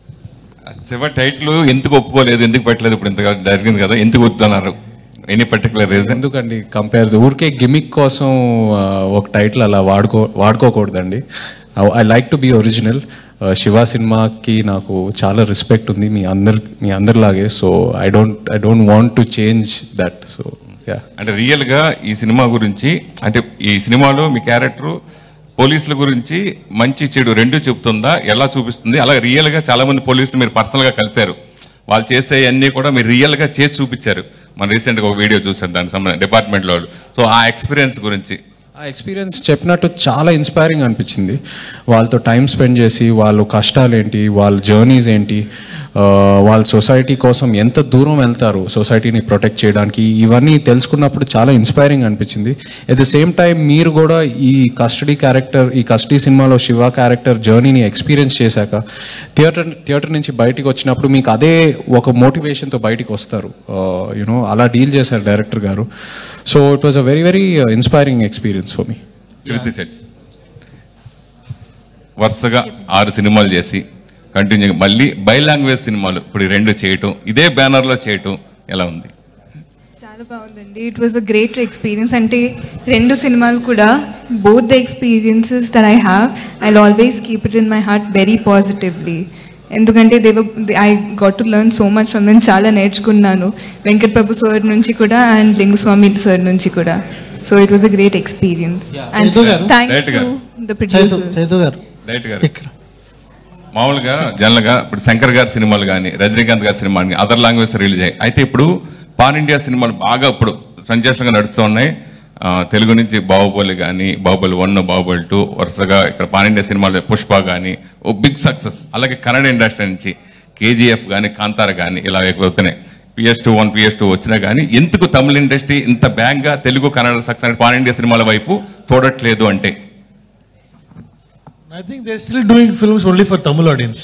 శివ టైటిల్ ఎందుకు ఒప్పుకోలేదు, ఎందుకు పెట్టలేదు, ఇప్పుడు ఇంత జరిగింది కదా, ఎందుకు వద్దన్నారు? Any particular reason? ఎందుకండి కంపేర్ ఊరికే గిమిక్ కోసం ఒక టైటిల్ అలా వాడుకో వాడుకోకూడదండి. I like to be original. Shiva సినిమాకి నాకు చాలా రెస్పెక్ట్ ఉంది మీ అందరి మీ అందరిలాగే. So I don't I don't want to change that. So yeah. అంటే రియల్గా ఈ సినిమా గురించి, అంటే ఈ సినిమాలో మీ క్యారెక్టర్ పోలీసుల గురించి మంచి చెడు రెండు చెబుతుందా, ఎలా చూపిస్తుంది? అలా రియల్గా చాలా మంది పోలీసులు మీరు పర్సనల్గా కలిశారు, వాళ్ళు చేసే అన్నీ కూడా మీరు రియల్గా చేసి చూపించారు. మన రీసెంట్గా ఒక వీడియో చూసారు దానికి సంబంధించి డిపార్ట్మెంట్లో వాళ్ళు. సో ఆ ఎక్స్పీరియన్స్ గురించి. ఆ ఎక్స్పీరియన్స్ చెప్పినట్టు చాలా ఇన్స్పైరింగ్ అనిపించింది. వాళ్ళతో టైం స్పెండ్ చేసి వాళ్ళ కష్టాలు ఏంటి, వాళ్ళ జర్నీస్ ఏంటి, వాళ్ళ సొసైటీ కోసం ఎంత దూరం వెళ్తారు సొసైటీని ప్రొటెక్ట్ చేయడానికి, ఇవన్నీ తెలుసుకున్నప్పుడు చాలా ఇన్స్పైరింగ్ అనిపించింది. ఎట్ ద సేమ్ టైం మీరు కూడా ఈ కస్టడీ క్యారెక్టర్ ఈ కస్టడీ సినిమాలో శివ క్యారెక్టర్ జర్నీని ఎక్స్పీరియన్స్ చేశాక థియేటర్ థియేటర్ నుంచి బయటికి వచ్చినప్పుడు మీకు అదే ఒక మోటివేషన్తో బయటికి వస్తారు. యూనో అలా డీల్ చేశారు డైరెక్టర్ గారు. So it was a very very inspiring experience for me. వరుసగా ఆరు సినిమాలు చేసి కంటిన్యూ మళ్ళీ బై లాంగ్వేజ్ సినిమాలు ఇప్పుడు రెండు చేయటం, ఇదే బ్యానర్లో చేయటం ఎలా ఉంది? చాలా బాగుందండి. It was a great experience. అంటే రెండు సినిమాలు కూడా both the experiences that I have I will always keep it in my heart very positively. ఎందుకంటే they I got to learn so much from them. చాలా నేర్చుకున్నాను వెంకట్ ప్రభు సార్ నుంచి కూడా and Lingusamy sir నుంచి కూడా. So it was a great experience and thanks to the producer. మామూలుగా జనరల్గా ఇప్పుడు శంకర్ గారి సినిమాలు కానీ రజనీకాంత్ గారి సినిమాలు కానీ అదర్ లాంగ్వేజ్ రిలీజ్ అయ్యాయి. అయితే ఇప్పుడు పాన్ ఇండియా సినిమాలు బాగా ఇప్పుడు సంచేష్టంగా నడుస్తూ ఉన్నాయి. తెలుగు నుంచి బాహుబలి కానీ బాహుబలి వన్ బాహుబలి టూ వరుసగా ఇక్కడ పాన్ ఇండియా సినిమాలు పుష్ప కానీ ఓ బిగ్ సక్సెస్. అలాగే కన్నడ ఇండస్ట్రీ నుంచి కేజీఎఫ్ కానీ కాంతార కానీ ఇలా వస్తున్నాయి. PS two one PS two వచ్చినా కానీ ఎందుకు తమిళ ఇండస్ట్రీ ఇంత బ్యాంక్గా Telugu Kannada success pan India సినిమాల వైపు చూడట్లేదు అంటే? I think they're still doing films only for Tamil audience.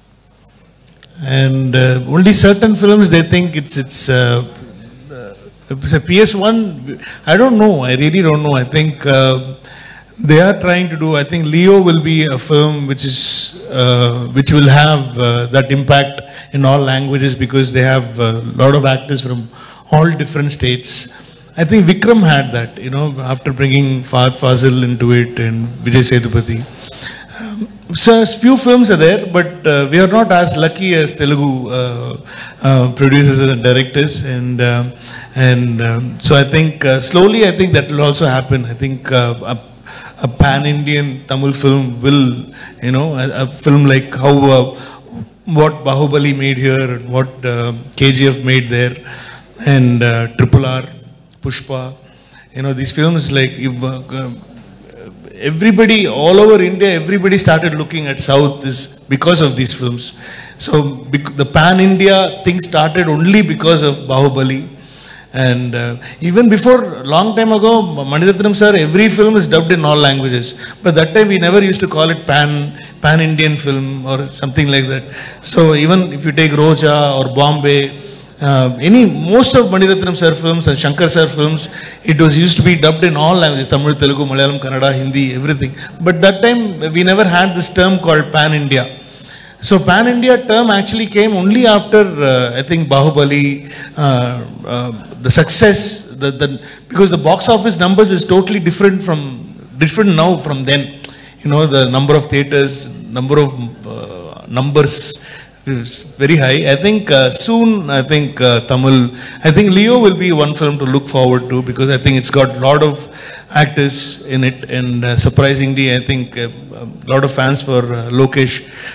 And uh, only certain films they think it's, it's, uh, uh, P S one, I don't know, I really don't know. I think uh, they are trying to do, I think Leo will be a film which is, uh, which will have uh, that impact in all languages because they have a lot of actors from all different states. I think Vikram had that, you know, after bringing Fahad Fazil into it and Vijay Sethupathi. Um, so few films are there, but uh, we are not as lucky as Telugu uh, uh, producers and directors. And um, and um, so I think uh, slowly, I think that will also happen. I think uh, a, a pan-Indian Tamil film will, you know, a, a film like how uh, what Bahubali made here and what uh, K G F made there, and uh, Triple R. Pushpa, you know, these films like uh, everybody all over India, everybody started looking at South is because of these films. So the pan-India thing started only because of Bahubali. And uh, even before, long time ago, Mani Ratnam sir, every film is dubbed in all languages. But that time we never used to call it pan, pan-Indian film or something like that. So even if you take Roja or Bombay, Uh, any most of Mani Ratnam sir films and Shankar sir films, it was used to be dubbed in all languages: Tamil, Telugu, Malayalam, Kannada, Hindi, everything. But that time we never had this term called Pan India. So Pan India term actually came only after uh, I think Bahubali, uh, uh, the success, the, the because the box office numbers is totally different from different now from then. You know, the number of theaters, number of uh, numbers. Is very high. I think uh, soon, I think uh, Tamil, I think Leo will be one film to look forward to because I think it's got a lot of actors in it, and uh, surprisingly, I think uh, a lot of fans for uh, Lokesh.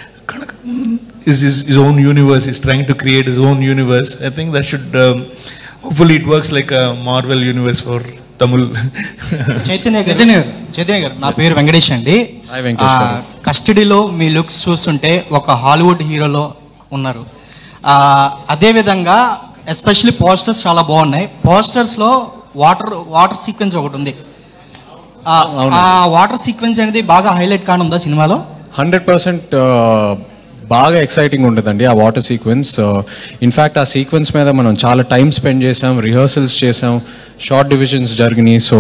Is his, his own universe. He's trying to create his own universe. I think that should, um, hopefully, it works like a Marvel universe for Tamil. Chaitanya గారు చైతన్య గారు నా పేరు వెంకటేష్ అండి. కస్టడీలో మీ looks చూస్తుంటే ఒక Hollywood హీరోలో ఉన్నారు. అదేవిధంగా ఎస్పెషల్లీ పోస్టర్స్ చాలా బాగున్నాయి. పోస్టర్స్లో వాటర్ వాటర్ సీక్వెన్స్ ఒకటి ఉంది. ఆ వాటర్ సీక్వెన్స్ అనేది బాగా హైలైట్ కానుందా సినిమాలో? హండ్రెడ్ పర్సెంట్ బాగా ఎక్సైటింగ్ ఉంటుందండి ఆ వాటర్ సీక్వెన్స్. ఇన్ఫ్యాక్ట్ ఆ సీక్వెన్స్ మీద మనం చాలా టైం స్పెండ్ చేసాం, రిహర్సల్స్ చేసాం, షార్ట్ డివిజన్స్ జరిగినాయి. సో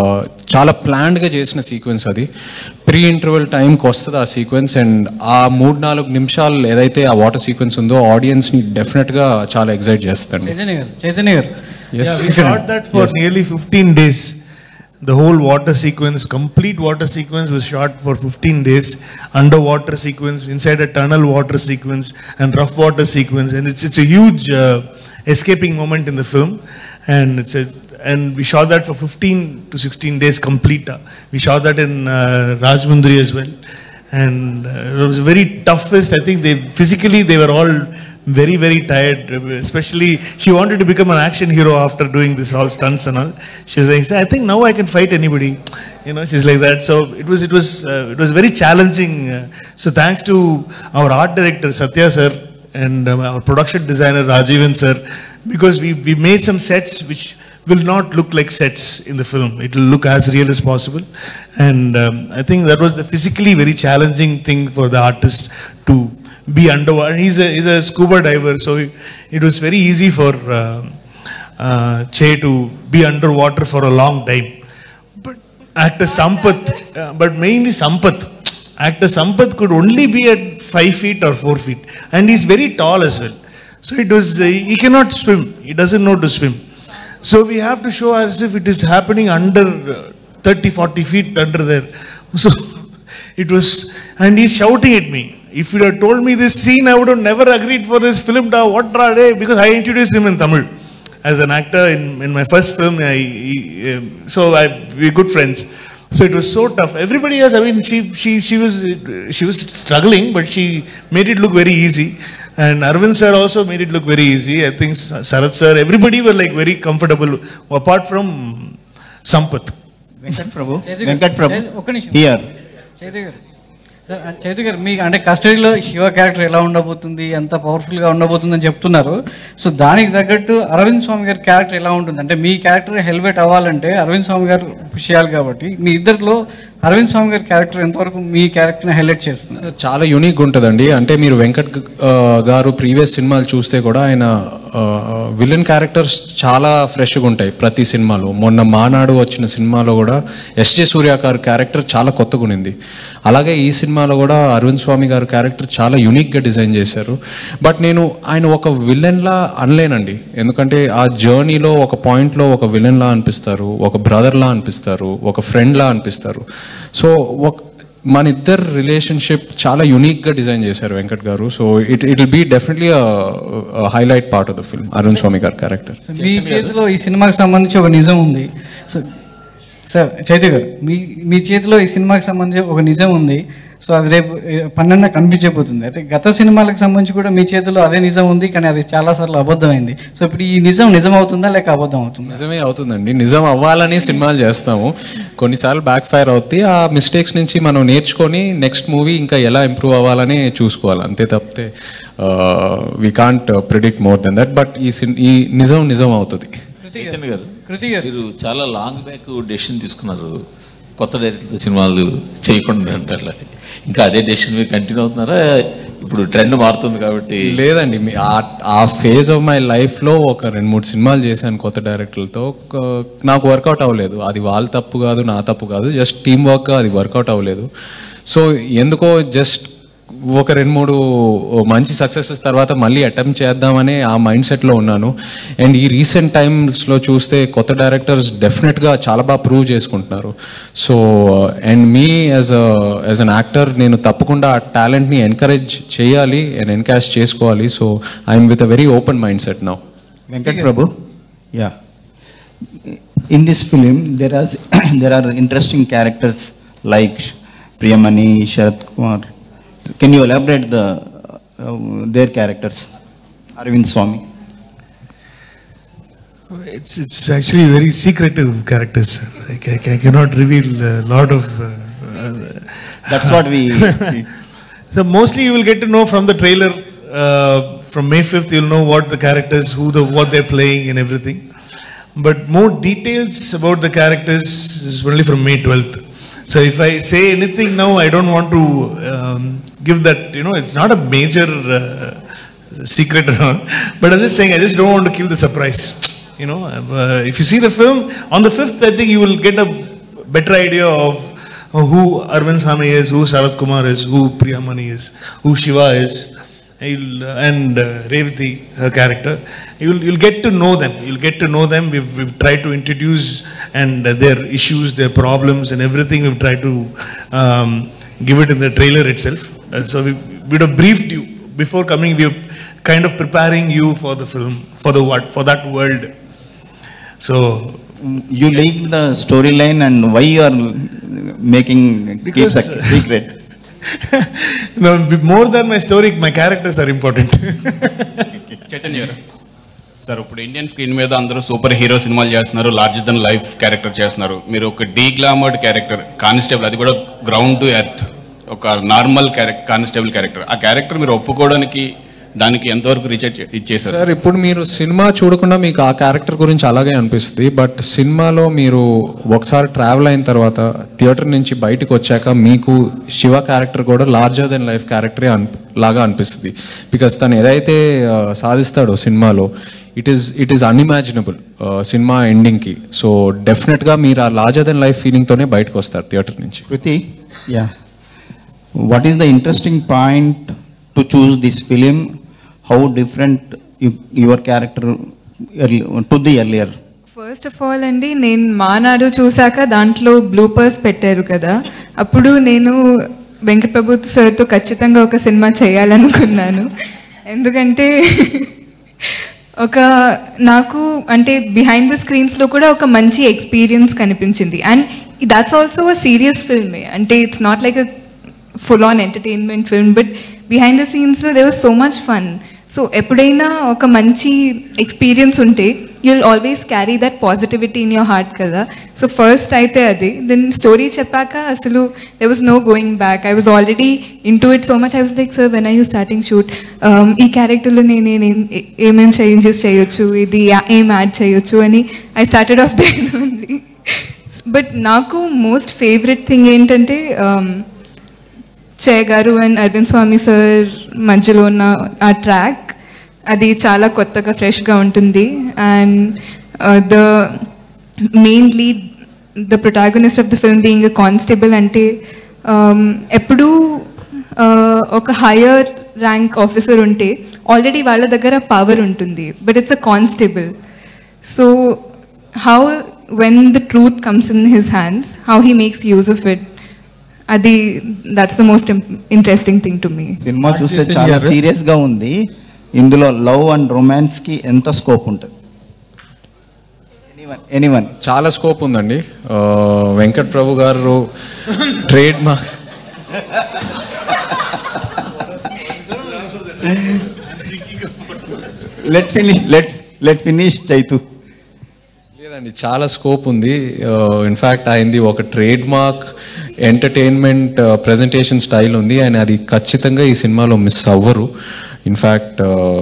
చాలా ప్లాన్డ్గా చేసిన సీక్వెన్స్ అది. ప్రీ ఇంటర్వెల్ టైంకి వస్తుంది ఆ సీక్వెన్స్, అండ్ ఆ మూడు నాలుగు నిమిషాలు ఏదైతే ఆ వాటర్ సీక్వెన్స్ ఉందో ఆడియన్స్ని డెఫినెట్గా చాలా ఎక్సైట్ చేస్తుంది. చైతన్య గారు, we shot that for nearly fifteen days. The whole water sequence, complete water sequence was shot for fifteen days. Underwater sequence, inside a tunnel water sequence, and rough water sequence, and it's it's a huge uh, escaping moment in the film, and it's a and we shot that for fifteen to sixteen days complete. We shot that in uh, Rajmundry as well, and uh, it was very toughest. I think they physically they were all very very tired, especially she wanted to become an action hero after doing this all stunts and all. She was like, I think now I can fight anybody, you know, she's like that. So it was it was uh, it was very challenging. So thanks to our art director Satya sir and um, our production designer Rajivan sir, because we we made some sets which will not look like sets in the film. It will look as real as possible, and um, I think that was the physically very challenging thing for the artist to be underwater. He's a, he's a scuba diver, so it was very easy for uh, uh, Che to be underwater for a long time. But actor Sampath, uh, but mainly Sampath, actor Sampath could only be at five feet or four feet, and he's very tall as well. So it was, uh, he cannot swim, he doesn't know to swim. So we have to show as if it is happening under uh, thirty, forty feet under there. So it was, and he's shouting at me. If you had told me this scene, I would have never agreed for this film. Da, what rade? Because I introduced him in Tamil as an actor in, in my first film. I, he, um, so I, we're good friends. So it was so tough. Everybody else, I mean, she, she, she was, she was struggling, but she made it look very easy. And Arvind sir also made it look very easy. I think Sarath sir, everybody were like very comfortable, apart from Sampath. Venkat Prabhu. Venkat Prabhu. Here. Chaitu గారు, మీ అంటే కస్టడీలో Shiva character ఎలా ఉండబోతుంది, ఎంత పవర్ఫుల్గా ఉండబోతుంది అని చెప్తున్నారు. సో దానికి తగ్గట్టు అరవింద్ స్వామి గారి క్యారెక్టర్ ఎలా ఉంటుంది? అంటే మీ క్యారెక్టర్ హెల్మెట్ అవ్వాలంటే అరవింద్ స్వామి గారు పుష్ చేయాలి కాబట్టి మీ ఇద్దరిలో అరవింద్ స్వామి గారి క్యారెక్టర్ ఎంతవరకు మీ క్యారెక్టర్ని హైలైట్ చేస్తుంది? చాలా యూనిక్ ఉంటుందండి. అంటే మీరు వెంకట్ ఆ, గారు ప్రీవియస్ సినిమాలు చూస్తే కూడా ఆయన విలన్ క్యారెక్టర్స్ చాలా ఫ్రెష్గా ఉంటాయి ప్రతి సినిమాలో. మొన్న మానాడు వచ్చిన సినిమాలో కూడా ఎస్జే సూర్య గారి క్యారెక్టర్ చాలా కొత్తగా ఉండింది. అలాగే ఈ సినిమాలో కూడా అరవింద్ స్వామి గారి క్యారెక్టర్ చాలా యూనిక్గా డిజైన్ చేశారు. బట్ నేను ఆయన ఒక విలన్లా అనలేనండి, ఎందుకంటే ఆ జర్నీలో ఒక పాయింట్లో ఒక విలన్లా అనిపిస్తారు, ఒక బ్రదర్లా అనిపిస్తారు, ఒక ఫ్రెండ్లా అనిపిస్తారు. సో ఒక మన ఇద్దరు రిలేషన్షిప్ చాలా యూనిక్గా డిజైన్ చేశారు Venkat garu. So it it will be definitely highlight part of the film Arun Swamy గారి క్యారెక్టర్. మీ చేతిలో ఈ సినిమాకి సంబంధించి ఒక నిజం ఉంది. సో సార్ చైతన్య గారు, మీ మీ చేతిలో ఈ సినిమాకి సంబంధించి ఒక నిజం ఉంది. సో అది రేపు పన్నెండున కనిపించబోతుంది. అయితే గత సినిమాలకు సంబంధించి కూడా మీ చేతిలో అదే నిజం ఉంది, కానీ అది చాలాసార్లు అబద్ధమైంది. సో ఇప్పుడు ఈ నిజం నిజం అవుతుందా లేక అబద్ధం అవుతుందా? నిజమే అవుతుందండి. నిజం అవ్వాలని సినిమాలు చేస్తాము, కొన్నిసార్లు బ్యాక్ ఫైర్ అవుతాయి. ఆ మిస్టేక్స్ నుంచి మనం నేర్చుకొని నెక్స్ట్ మూవీ ఇంకా ఎలా ఇంప్రూవ్ అవ్వాలని చూసుకోవాలి, అంతే తప్పితే we can't predict more than that. But ఈ ఈ నిజం నిజం అవుతుంది. చైతన్య గారు, మీరు చాలా లాంగ్ బ్యాక్ డెసిషన్ తీసుకున్నారు, కొత్త డైరెక్టర్తో సినిమాలు చేయకుండా అంటే ఇంకా అదే డెసిషన్ మీద కంటిన్యూ అవుతున్నారా? ఇప్పుడు ట్రెండ్ మారుతుంది కాబట్టి. లేదండి, మీ ఆ ఫేజ్ ఆఫ్ మై లైఫ్లో ఒక రెండు మూడు సినిమాలు చేశాను కొత్త డైరెక్టర్లతో, నాకు వర్కౌట్ అవ్వలేదు. అది వాళ్ళ తప్పు కాదు, నా తప్పు కాదు, జస్ట్ టీమ్ వర్క్ అది వర్కౌట్ అవ్వలేదు. సో ఎందుకో జస్ట్ ఒక రెండు మూడు మంచి సక్సెసెస్ తర్వాత మళ్ళీ అటెంప్ట్ చేద్దామని ఆ మైండ్ సెట్లో ఉన్నాను. అండ్ ఈ రీసెంట్ టైమ్స్లో చూస్తే కొత్త డైరెక్టర్స్ డెఫినెట్గా చాలా బాగా ప్రూవ్ చేసుకుంటున్నారు. సో అండ్ మీ యాజ్ యాజ్ అన్ యాక్టర్ నేను తప్పకుండా ఆ టాలెంట్ని ఎంకరేజ్ చేయాలి అండ్ ఎన్కాష్ చేసుకోవాలి. So I'm with a very open mind set now. Venkat Prabhu, yeah. In this film, there are there are interesting characters like Priyamani, Sharat Kumar. Can you elaborate the uh, their characters? Arvind Swami. It's it's actually very secretive characters, sir. I, I, I cannot reveal a lot of. Uh, That's what we. So mostly you will get to know from the trailer. Uh, from May fifth, you'll know what the characters, who the what they're playing, and everything. But more details about the characters is only from May twelfth. So if I say anything now, I don't want to um, give that, you know, it's not a major uh, secret at all. But I'm just saying, I just don't want to kill the surprise. You know, uh, if you see the film, on the fifth, I think you will get a better idea of who Arvind Swami is, who Sharat Kumar is, who Priyamani is, who Shiva is, and uh, Revati, her character. You'll, you'll get to know them. You'll get to know them. We've, we've tried to introduce and uh, their issues, their problems and everything. We've tried to um, give it in the trailer itself. Uh, so we would have briefed you before coming. We are kind of preparing you for the film, for the what, for that world. So you like the storyline and why you are making keep secret? No, more than my story, my characters are important. Chaitanya గారు, sir ఇప్పుడు Indian screen మీద అందరూ super hero సినిమాలు చేస్తున్నారు, larger than life character చేస్తున్నారు. మీరు ఒక D గ్లామర్డ్ character constable, అది కూడా గ్రౌండ్ టు ఎర్త్, ఒక నార్మల్ క్యారెక్టర్ కానిస్టేబుల్ క్యారెక్టర్, ఆ క్యారెక్టర్ మీరు ఒప్పుకోవడానికి దానికి ఎంతవరకు రీఛార్జ్ ఇచ్చేసారు? సార్ ఇప్పుడు మీరు సినిమా చూడకుండా మీకు ఆ క్యారెక్టర్ గురించి అలాగే అనిపిస్తుంది. బట్ సినిమాలో మీరు ఒకసారి ట్రావెల్ అయిన తర్వాత థియేటర్ నుంచి బయటకు వచ్చాక మీకు శివ క్యారెక్టర్ కూడా లార్జర్ దెన్ లైఫ్ క్యారెక్టరే అన్ లాగా అనిపిస్తుంది. బికాస్ తను ఏదైతే సాధిస్తాడో సినిమాలో it is it is unimaginable సినిమా ఎండింగ్కి. సో డెఫినెట్గా మీరు ఆ లార్జర్ దెన్ లైఫ్ ఫీలింగ్తోనే బయటకు వస్తారు థియేటర్ నుంచి. Kruti, yeah. What is the interesting point to choose this film? How different you, your character early, to the earlier? First of all అండి, నేను మానాడు చూసాక దాంట్లో బ్లూపర్స్ పెట్టారు కదా, అప్పుడు నేను వెంకట్ ప్రభు సార్తో ఖచ్చితంగా ఒక సినిమా చేయాలనుకున్నాను. ఎందుకంటే ఒక నాకు అంటే బిహైండ్ ద స్క్రీన్స్లో కూడా ఒక మంచి ఎక్స్పీరియన్స్ కనిపించింది. And that's also a serious ఫిల్మే, అంటే it's not like a full on entertainment film, but behind the scenes there was so much fun. So ఎప్పుడైనా ఒక మంచి ఎక్స్పీరియన్స్ ఉంటే you'll always carry that positivity in your heart కదా. So first అయితే అది, then story చెప్పాక అసలు there was no going back. I was already into it so much. I was like, sir, when are you starting shoot? ఈ క్యారెక్టర్లో నేను ఏమేమి changes చేయొచ్చు, ఇది ఏం యాడ్ చేయొచ్చు అని I started off there only. But నాకు మోస్ట్ ఫేవరెట్ థింగ్ ఏంటంటే చే గారు అండ్ అరవింద్ స్వామి సార్ మధ్యలో ఉన్న ఆ ట్రాక్ అది చాలా కొత్తగా ఫ్రెష్గా ఉంటుంది. And the main lead the protagonist of the film being a constable అంటే ఎప్పుడూ ఒక హయ్యర్ ర్యాంక్ ఆఫీసర్ ఉంటే ఆల్రెడీ వాళ్ళ దగ్గర పవర్ ఉంటుంది, but it's a constable. So how when the truth comes in his hands, how he makes use of it, అది that's the most interesting thing to me. సినిమా చూస్తే చాలా serious గా ఉంది. ఇందులో లవ్ అండ్ రొమాన్స్ కి ఎంత స్కోప్ ఉంటుంది? ఎనీవన్ చాలా స్కోప్ ఉందండి. Venkat Prabhu garu trademark let finish let let finish Chaitu. లేదండి, చాలా స్కోప్ ఉంది. ఇన్ఫ్యాక్ట్ అయింది ఒక trademark entertainment presentation style ఉంది, అండ్ అది ఖచ్చితంగా ఈ సినిమాలో మిస్ అవ్వరు. ఇన్ఫ్యాక్ట్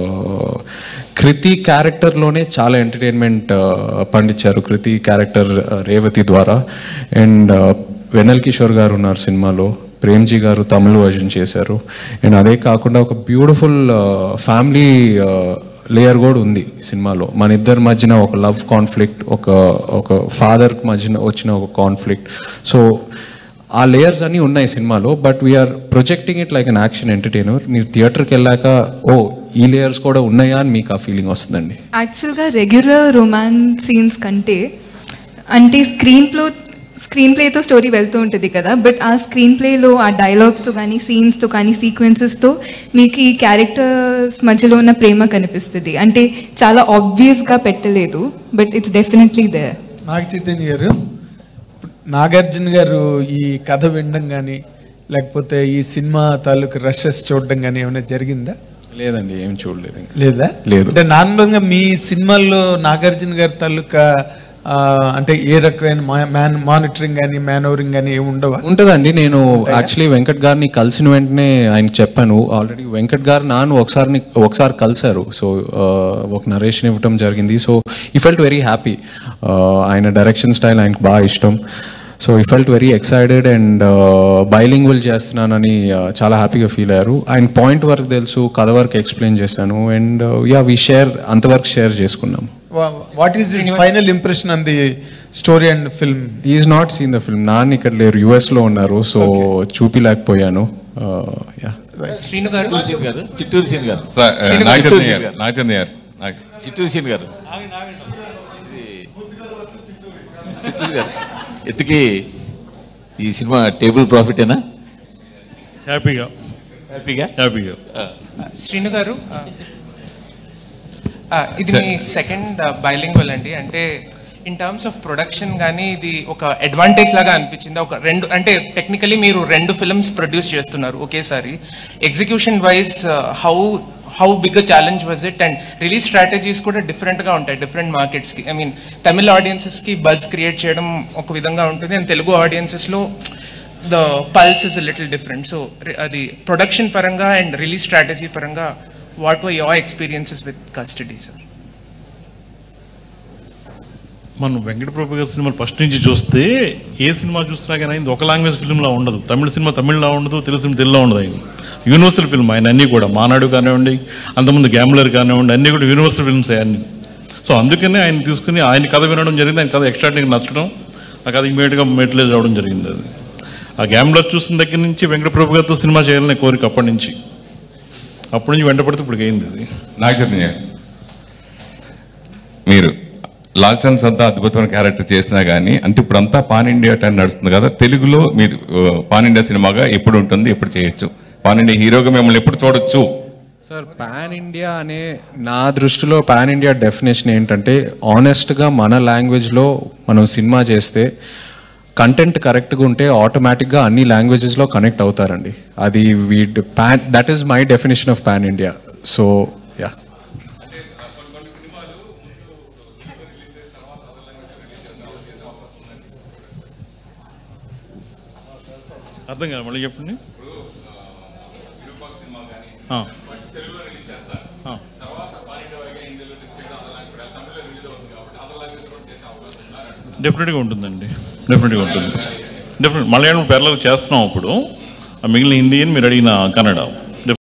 కృతి క్యారెక్టర్లోనే చాలా ఎంటర్టైన్మెంట్ పండించారు, కృతి క్యారెక్టర్ రేవతి ద్వారా. అండ్ వెన్నెల్ కిషోర్ గారు ఉన్నారు సినిమాలో, ప్రేమ్జీ గారు తమిళ వర్జన్ చేశారు. అండ్ అదే కాకుండా ఒక బ్యూటిఫుల్ ఫ్యామిలీ లేయర్ కూడా ఉంది సినిమాలో. మన ఇద్దరి మధ్యన ఒక లవ్ కాన్ఫ్లిక్ట్, ఒక ఒక ఫాదర్ మధ్యన వచ్చిన ఒక కాన్ఫ్లిక్ట్. సో ఆ లేయర్స్ అన్నీ ఉన్నాయి సినిమాలో, but we are projecting it like an action entertainer. మీరు థియేటర్కి వెళ్ళాక ఓ ఈ లేయర్స్ కూడా ఉన్నాయా అని మీకు ఆ ఫీలింగ్ వస్తుందండి. యాక్చువల్గా రెగ్యులర్ రొమాన్స్ సీన్స్ కంటే అంటే స్క్రీన్ ప్లో స్క్రీన్ ప్లేతో స్టోరీ వెళ్తూ ఉంటుంది కదా, బట్ ఆ స్క్రీన్ ప్లేలో ఆ డైలాగ్స్తో కానీ సీన్స్తో కానీ సీక్వెన్సెస్తో మీకు ఈ క్యారెక్టర్స్ మధ్యలో ఉన్న ప్రేమ కనిపిస్తుంది. అంటే చాలా ఆబ్వియస్గా పెట్టలేదు, but it's definitely there. Naga Chaitanya garu, Nagarjuna గారు ఈ కథ వినడం కానీ లేకపోతే ఈ సినిమా తాలూకు రషెస్ చూడడం కానీ ఏమైనా జరిగిందా? లేదండి, ఏం చూడలేదు. లేదా? లేదు. అంటే నార్మల్గా మీ సినిమాల్లో నాగార్జున గారి తాలూకా అంటే ఏ రకమైన మ్యాన్ మానిటరింగ్ కానీ మ్యానోరింగ్ కానీ ఏమి ఉండవా? ఉంటుందండి. నేను యాక్చువల్లీ వెంకట్ గారిని కలిసిన వెంటనే ఆయనకి చెప్పాను. ఆల్రెడీ వెంకట్ గారు నాన్న ఒకసారి ఒకసారి కలిశారు. సో ఒక నరేషన్ ఇవ్వటం జరిగింది. So he felt very happy. ఆయన డైరెక్షన్ స్టైల్ ఆయనకు బాగా ఇష్టం. So he felt very excited and bilingual చేస్తున్నానని చాలా హ్యాపీగా ఫీల్ అయ్యారు. ఆయన పాయింట్ వరకు తెలుసు, కథ వరకు ఎక్స్ప్లెయిన్ చేశాను. అండ్ యా వి షేర్ అంతవరకు షేర్ చేసుకున్నాం. What is his final impression on the story and film? He is not seen the film. నాన్న ఇక్కడ లేరు, యుఎస్ లో ఉన్నారు. సో చూపిలేకపోయాను. యా శ్రీను గారు, చిత్తూరు సీన్ గారు, నాగచంద్ర గారు, చిత్తూరు సీన్ గారు, చిత్తూరు గారు ఎత్తుకి ఈ సినిమా టేబుల్ ప్రాఫిటేనా? హ్యాపీగా హ్యాపీగా హ్యాపీగా శ్రీను గారు, ఇది మీ సెకండ్ బైలింగ్వల్ అండి. అంటే ఇన్ టర్మ్స్ ఆఫ్ ప్రొడక్షన్ కానీ ఇది ఒక అడ్వాంటేజ్ లాగా అనిపించింది. ఒక రెండు అంటే టెక్నికలీ మీరు రెండు ఫిల్మ్స్ ప్రొడ్యూస్ చేస్తున్నారు ఒకేసారి. Execution wise how how big a challenge was it? And release strategies కూడా డిఫరెంట్గా ఉంటాయి డిఫరెంట్ మార్కెట్స్కి. ఐ మీన్ తమిళ ఆడియన్సెస్కి బజ్ క్రియేట్ చేయడం ఒక విధంగా ఉంటుంది, అండ్ తెలుగు ఆడియన్సెస్లో the pulse is a little different. So అది ప్రొడక్షన్ పరంగా అండ్ రిలీజ్ స్ట్రాటజీ పరంగా what were your experiences with Custody sir? మనం వెంకట ప్రభు గారి సినిమాలు ఫస్ట్ నుంచి చూస్తే ఏ సినిమా చూస్తున్నా కానీ ఇది ఒక లాంగ్వేజ్ ఫిల్మ్లా ఉండదు. తమిళ సినిమా తమిళ్లా ఉండదు, తెలుగు సినిమా తెలుగులో ఉండదు. ఆయన యూనివర్సల్ ఫిల్మ్. ఆయన అన్నీ కూడా మానాడు కానివ్వండి, అంతకుముందు గ్యామ్లర్ కానివ్వండి, అన్నీ కూడా యూనివర్సల్ ఫిల్మ్స్ అన్నీ. సో అందుకనే ఆయన తీసుకుని ఆయన కథ వినడం జరిగింది. ఆయన కథ ఎక్స్ట్రాటిక్ నచ్చడం, ఆ కథ ఇమీడియట్గా మెట్లేజ్ రావడం జరిగింది. అది ఆ గ్యామ్లర్ చూసిన దగ్గర నుంచి వెంకట ప్రభు గారితో సినిమా చేయాలనే కోరిక అప్పటి నుంచి అప్పటి నుంచి వెంటపడితే ఇప్పుడు అయింది. అది నాగచైతన్య మీరు లాల్చంద్ సంతా అద్భుతమైన క్యారెక్టర్ చేసినా కానీ అంటే ఇప్పుడు అంతా పాన్ ఇండియా టైం నడుస్తుంది కదా, తెలుగులో మీరు పాన్ ఇండియా సినిమాగా ఎప్పుడు ఉంటుంది, ఎప్పుడు చేయొచ్చు, పాన్ ఇండియా హీరోగా మిమ్మల్ని ఎప్పుడు చూడొచ్చు? సార్ పాన్ ఇండియా అనే నా దృష్టిలో పాన్ ఇండియా డెఫినేషన్ ఏంటంటే ఆనెస్ట్గా మన లాంగ్వేజ్లో మనం సినిమా చేస్తే కంటెంట్ కరెక్ట్గా ఉంటే ఆటోమేటిక్గా అన్ని లాంగ్వేజెస్లో కనెక్ట్ అవుతారండి. అది we pan that is my definition of pan India. So yeah అర్థం కాదు, మళ్ళీ చెప్పండి. డెఫినెట్గా ఉంటుందండి, డెఫినెట్గా ఉంటుంది. డెఫినెట్ మలయాళం పేర్లకు చేస్తున్నాం ఇప్పుడు, ఆ మిగిలిన హిందీ అని మీరు అడిగిన కన్నడ.